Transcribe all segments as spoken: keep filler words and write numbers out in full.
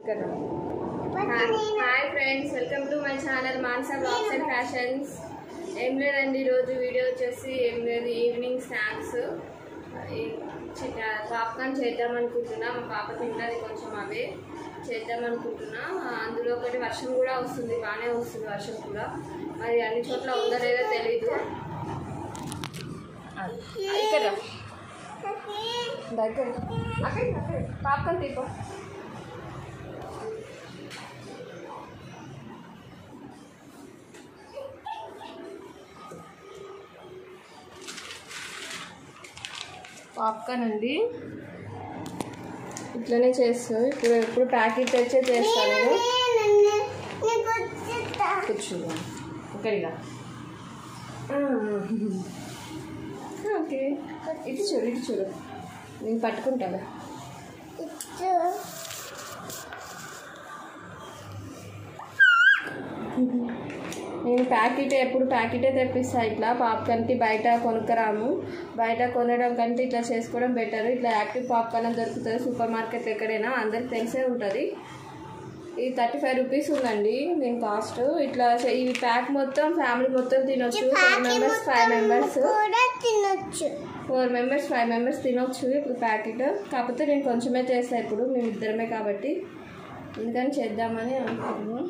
Hi friends, welcome to my channel Mansa blogs and fashions. ఏం లేదండి, ఈరోజు వీడియో వచ్చేసి ఏం లేదు, ఈవినింగ్ స్నాక్స్ పాప్కార్న్ చేద్దాం అనుకుంటున్నా. మా పాప తింటుంది కొంచెం, అవే చేద్దాం అనుకుంటున్నా. అందులో ఒకటి వర్షం కూడా వస్తుంది, బాగానే వస్తుంది వర్షం కూడా. మరి అన్ని చోట్ల ఉందో లేదో తెలీదు. ఇక్కడ దగ్గర అక్కడ అక్కడ పాప్కార్న్ తీపో. పాప్కార్న్ అండి, ఇట్లనే చేస్తాను. ఇప్పుడు ఎప్పుడు ప్యాకెట్ తెచ్చే చేస్తాను నేను. కూర్చుందా ఒకరిగా. ఓకే, ఇటు చూడు ఇటు చూడు, నేను పట్టుకుంటాను. నేను ప్యాకెట్ ఎప్పుడు ప్యాకెటే తెప్పిస్తాను. ఇట్లా పాప్కార్న్కి బయట కొనుక్కరాము. బయట కొనడం కంటే ఇట్లా చేసుకోవడం బెటర్. ఇట్లా యాక్టివ్ పాప్కార్న్ దొరుకుతుంది సూపర్ మార్కెట్ ఎక్కడైనా, అందరికి తెలిసే ఉంటుంది. ఇది థర్టీ ఫైవ్ రూపీస్ ఉందండి దీని కాస్ట్. ఇట్లా ఈ ప్యాక్ మొత్తం ఫ్యామిలీ మొత్తం తినొచ్చు. ఫోర్ మెంబర్స్ ఫైవ్ మెంబర్స్ తినొచ్చు ఫోర్ మెంబర్స్ ఫైవ్ మెంబర్స్ తినొచ్చు ఇప్పుడు ప్యాకెట్. కాకపోతే నేను కొంచెమే చేస్తాను ఇప్పుడు, మేము ఇద్దరమే కాబట్టి, అందుకని చేద్దామని అనుకుంటున్నాను.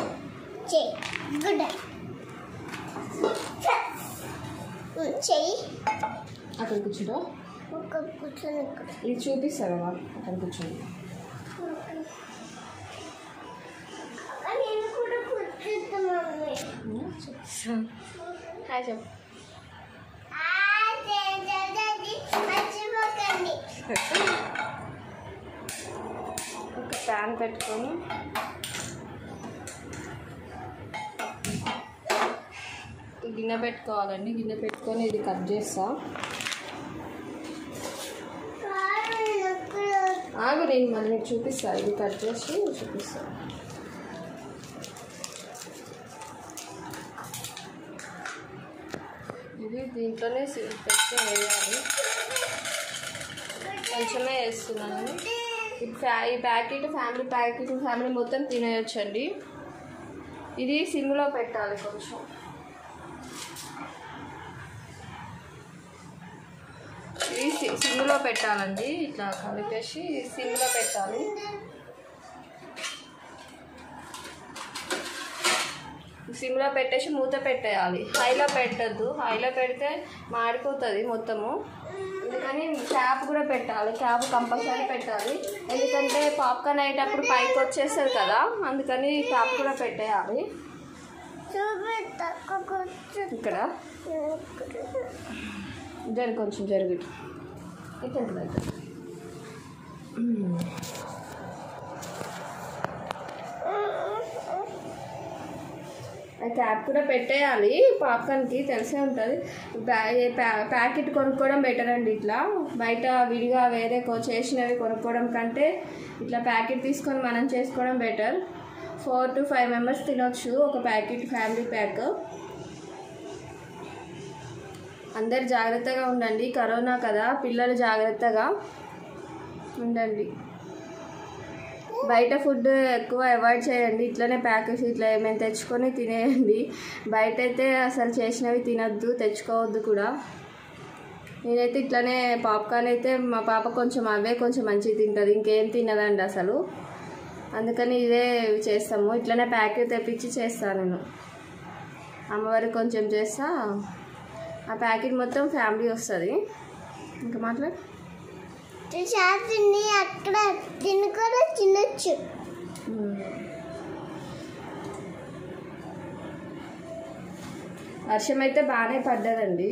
అక్కడ కూర్చుంటా, ఇది చూపిస్తాను అక్కడ కూర్చొని. హాయ్ చెప్పు. ఒక ప్యాన్ పెట్టుకొని గిన్నె పెట్టుకోవాలండి. గిన్నె పెట్టుకొని ఇది కట్ చేస్తా. ఆగు, నేను మళ్ళీ మీకు చూపిస్తాను. ఇది కట్ చేసి చూపిస్తాను. ఇది దీంట్లోనే పెట్టి వేయాలి. కొంచెమే వేస్తున్నాను. ఈ ప్యా ఈ ప్యాకెట్ ఫ్యామిలీ ప్యాకెట్ ఫ్యామిలీ మొత్తం తినేయొచ్చండి. ఇది సిమ్లో పెట్టాలి, కొంచెం ఇది సిమ్లో పెట్టాలండి. ఇట్లా కలిపేసి సిమ్లో పెట్టాలి. సిమ్లో పెట్టేసి మూత పెట్టేయాలి. హైలో పెట్టద్దు, హైలో పెడితే మాడిపోతుంది మొత్తము. అందుకని క్యాప్ కూడా పెట్టాలి, క్యాప్ కంపల్సరీ పెట్టాలి. ఎందుకంటే పాప్కార్న్ అయ్యేటప్పుడు పైకి వచ్చేస్తుంది కదా, అందుకని క్యాప్ కూడా పెట్టేయాలి. ఇక్కడ జరి కొంచెం జరుగు, ఇట్లా క్యాప్ కూడా పెట్టేయాలి. పాప్కార్న్కి తెలిసే ఉంటుంది. ప్యాకెట్ కొనుక్కోవడం బెటర్ అండి. ఇట్లా బయట విడిగా వేరే చేసినవి కొనుక్కోవడం కంటే ఇట్లా ప్యాకెట్ తీసుకొని మనం చేసుకోవడం better. Four to five members తినొచ్చు ఒక ప్యాకెట్, ఫ్యామిలీ ప్యాక్. అందరు జాగ్రత్తగా ఉండండి, కరోనా కదా, పిల్లలు జాగ్రత్తగా ఉండండి. బయట ఫుడ్ ఎక్కువ అవాయిడ్ చేయండి. ఇట్లనే ప్యాకెట్స్ ఇట్లా ఏమైనా తెచ్చుకొని తినేయండి. బయట అయితే అసలు చేసినవి తినద్దు, తెచ్చుకోవద్దు కూడా. నేనైతే ఇట్లనే పాప్కార్న్ అయితే మా పాప కొంచెం అవే కొంచెం మంచిగా తింటుంది, ఇంకేం తినదండి అసలు. అందుకని ఇదే చేస్తాము. ఇట్లనే ప్యాకెట్ తెప్పించి చేస్తాను నేను. అమ్మవారికి కొంచెం చేస్తా, ఆ ప్యాకెట్ మొత్తం ఫ్యామిలీ వస్తుంది. ఇంకా మాట్లాడు. అక్కడ తిని కూడా తినొచ్చు. వర్షం అయితే బాగానే పడ్డదండి,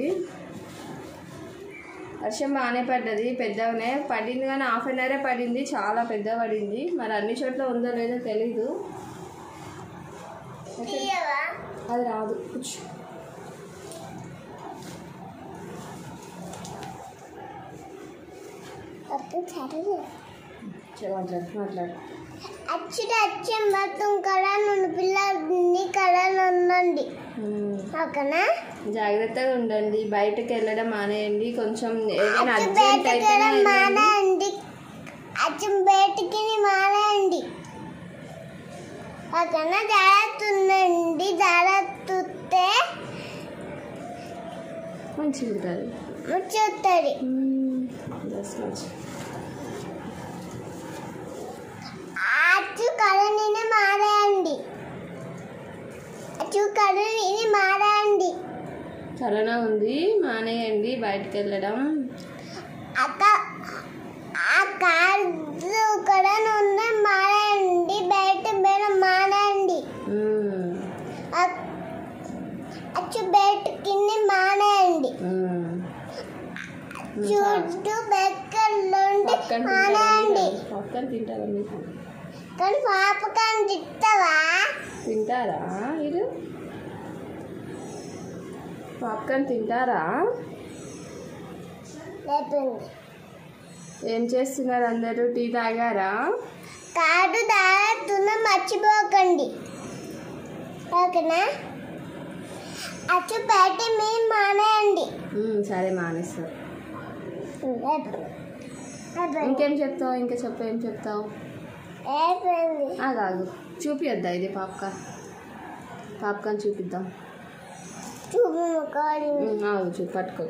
వర్షం బాగానే పడ్డది. పెద్దగానే పడింది కానీ హాఫ్ అన్ అవరే పడింది, చాలా పెద్ద పడింది. మరి అన్ని చోట్ల ఉందో లేదో తెలీదు. అది రాదు, కూర్చో. మాట్లాడు మాట్లాడు అచ్చుడు అచ్చం మొత్తం కళను పిల్లల్ని కళను ఉండండి, ఓకేనా? జాగ్రత్తగా ఉండండి. బయటకు వెళ్ళడం మానేయండి. కొంచెం ఏదైనా అర్జెంట్ అయితే మానేయండి, అచ్చం బయటికి మానేయండి. ఓకేనా? జాగ్రత్త ఉండండి, జాగ్రత్త ఉంటే మంచిగా ఉంటుంది, ముచ్చుతుంది. అచ్చు కళని మారేయండి, అచ్చు కళని మారేయండి. కరోనా ఉంది, మానేయండి బయటకు వెళ్ళడం. అక్క ఆ కార్డు కూడా ఉంది, మానేయండి బయట బయట మానేయండి. అచ్చు బయట కింద మానేయండి, చుట్టూ బెక్కల్లోండి మానేయండి. పక్కన తింటారా మీకు? కానీ పాపకాన్ని తింటావా? తింటారా మీరు పాప్కార్న్ తింటారా? లేదండి. ఏం చేస్తున్నారు అందరూ? టీ తాగారా? కార్డు తాగుతున్న మర్చిపోకండి, ఓకేనా? అచ్చు పెట్టి మీరు మానేయండి. సరే మానేస్తారు. ఇంకేం చెప్తావు? ఇంకా చెప్పు, ఏం చెప్తావు? కాదు, చూపిద్దా ఇది పాప్కార్న్? పాప్కార్న్ చూపిద్దాం. ఆగు, చూ పట్టుకో.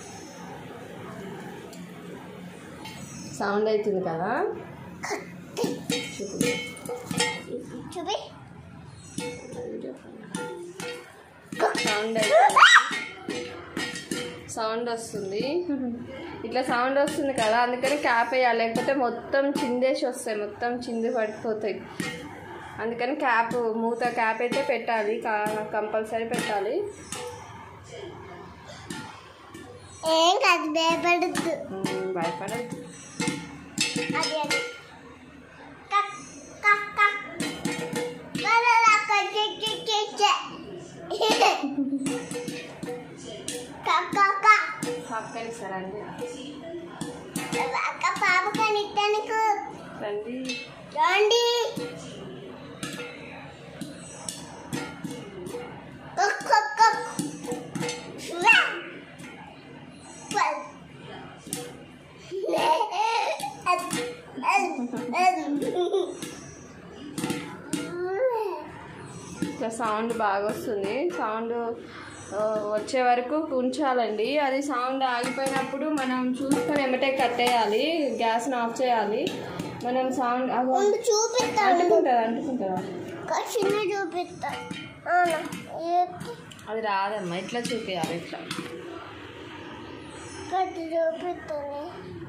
సౌండ్ అవుతుంది కదా, చూపి. సౌండ్ అవుతుంది, సౌండ్ వస్తుంది, ఇట్లా సౌండ్ వస్తుంది కదా, అందుకని క్యాప్ వేయాలి, లేకపోతే మొత్తం చిందేసి వస్తాయి, మొత్తం చింది పడిపోతాయి. అందుకని క్యాప్, మూత క్యాప్ అయితే పెట్టాలి, కంపల్సరీ పెట్టాలి. ఏం కాదు, భయపడద్దు, భయపడద్దు. అది అది పాపకాయలు ఇస్తారా అండి? అక్క పాపకాయలు ఇస్తానికి రండి రండి. ఇట్లా సౌండ్ బాగా వస్తుంది, సౌండ్ వచ్చే వరకు ఉంచాలండి. అది సౌండ్ ఆగిపోయినప్పుడు మనం చూసుకొని ఎమ్మటే కట్టేయాలి, గ్యాస్ని ఆఫ్ చేయాలి. మనం సౌండ్ చూపిస్తాను, అంటుకుంటుందా అంటుకుంటుందా చిన్న చూపిస్తాను. అది రాదమ్మా, ఇట్లా చూపించాలి, ఇట్లా కట్టి చూపిస్తాను.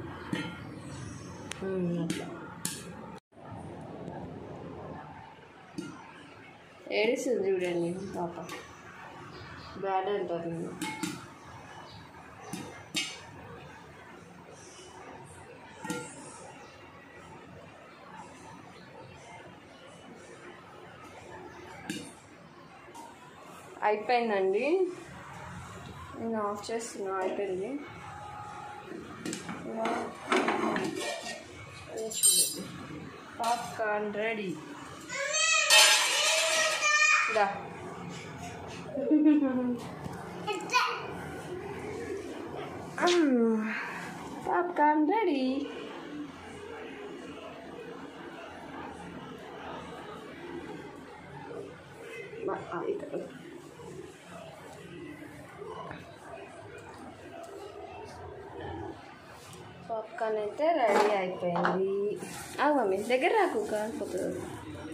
అట్లా ఏడిస్తుంది చూడండి పాప, బ్యాడ్ అంటారు నేను. అయిపోయిందండి, నేను ఆఫ్ చేస్తున్నా, అయిపోయింది. Popcorn ready. దా పాప్కార్న్ రెడీ. పాప్కార్న్ అయితే రెడీ అయిపోయింది. ఆ మమ్మీ దగ్గర రాకు కాకపోతుంది.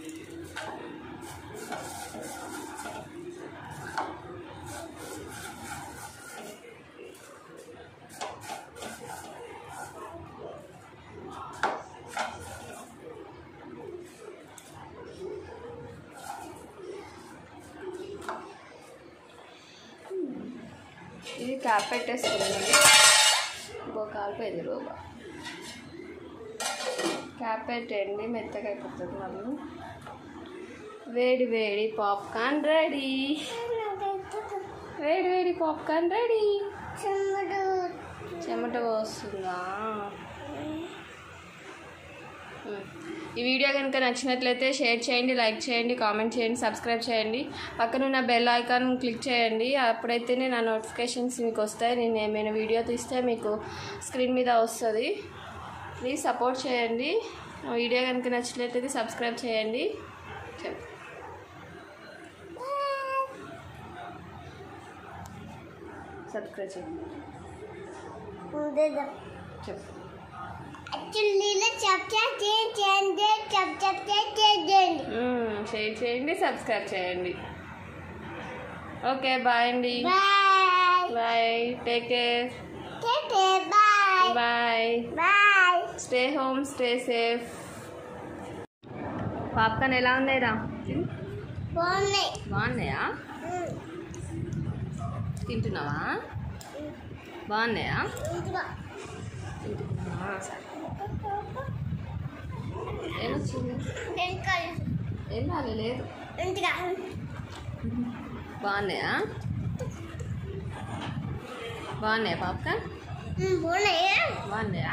ఇది క్యాప్ పెట్టేసుకున్నాను, ఇంకో కాలిపోయింది రోబా. క్యాప్ పెట్టండి, మెత్తగా అయిపోతుంది. మళ్ళీ వేడి వేడి పాప్కార్న్ రెడీ, వేడి వేడి పాప్కార్న్ రెడీ. చెమట వస్తుందా? ఈ వీడియో కనుక నచ్చినట్లయితే షేర్ చేయండి, లైక్ చేయండి, కామెంట్ చేయండి, సబ్స్క్రైబ్ చేయండి. పక్కనున్న బెల్ ఐకాన్ క్లిక్ చేయండి, అప్పుడైతేనే నా నోటిఫికేషన్స్ మీకు వస్తాయి. నేను ఏమైనా వీడియో తీస్తే మీకు స్క్రీన్ మీద వస్తుంది. ప్లీజ్ సపోర్ట్ చేయండి. వీడియో కనుక నచ్చినట్లయితే సబ్స్క్రైబ్ చేయండి. చెప్పు. సబ్స్క్రైబ్ చేయండి ఉండేదా చెప్పు యాక్చువల్లీ సబ్స్క్రైబ్ చేయండి సబ్స్క్రైబ్ చేయండి షేర్ చేయండి సబ్స్క్రైబ్ చేయండి ఓకే బాయ్ అండి bye bye take care take care bye bye bye stay home stay safe popcorn ఎలా ఉన్నాయిరా బాగున్నాయి బాగున్నాయా తింటున్నావా బాగున్నాయా ఇంట్లో తింటున్నావా సరే ఏమొచ్చింది ఇంకా ఏం రాలేదు ఇంటిగా బాగున్నాయా బాగున్నాయా పాప్కార్న్ బాగున్నాయి బాగున్నాయా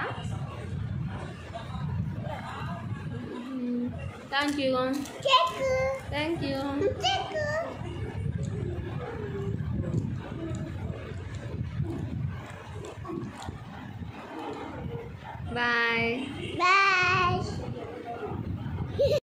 thank you cake thank you cake bye bye